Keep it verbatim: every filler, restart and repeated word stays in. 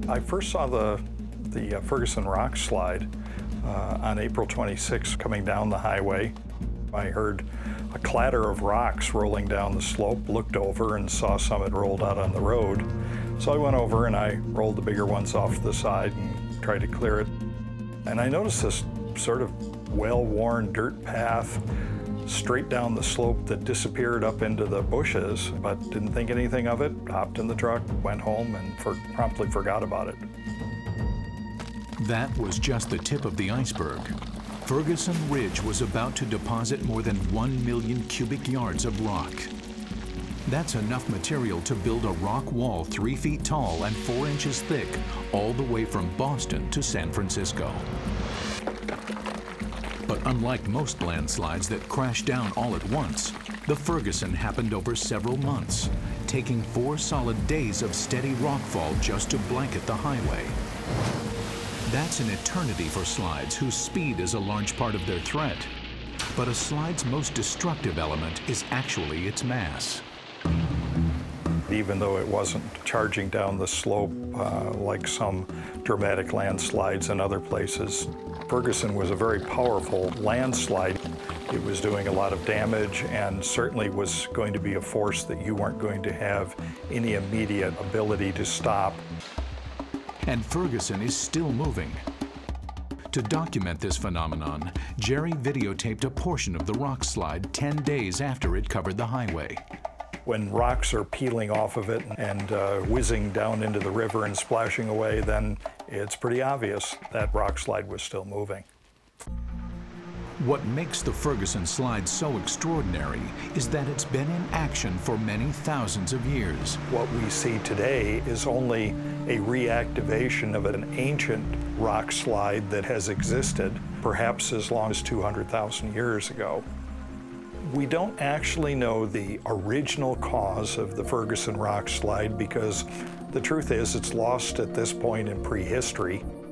I first saw the, the uh, Ferguson rock slide uh, on April twenty-sixth coming down the highway. I heard a clatter of rocks rolling down the slope, looked over and saw some had rolled out on the road. So I went over and I rolled the bigger ones off to the side and tried to clear it. And I noticed this sort of well-worn dirt path straight down the slope that disappeared up into the bushes, but didn't think anything of it, hopped in the truck, went home, and for, promptly forgot about it. That was just the tip of the iceberg. Ferguson Ridge was about to deposit more than one million cubic yards of rock. That's enough material to build a rock wall three feet tall and four inches thick, all the way from Boston to San Francisco. But unlike most landslides that crash down all at once, the Ferguson happened over several months, taking four solid days of steady rockfall just to blanket the highway. That's an eternity for slides whose speed is a large part of their threat. But a slide's most destructive element is actually its mass. Even though it wasn't charging down the slope uh, like some dramatic landslides in other places, Ferguson was a very powerful landslide. It was doing a lot of damage and certainly was going to be a force that you weren't going to have any immediate ability to stop. And Ferguson is still moving. To document this phenomenon, Jerry videotaped a portion of the rock slide ten days after it covered the highway. When rocks are peeling off of it and uh, whizzing down into the river and splashing away, then it's pretty obvious that rock slide was still moving. What makes the Ferguson slide so extraordinary is that it's been in action for many thousands of years. What we see today is only a reactivation of an ancient rock slide that has existed perhaps as long as two hundred thousand years ago. We don't actually know the original cause of the Ferguson rock slide because the truth is it's lost at this point in prehistory.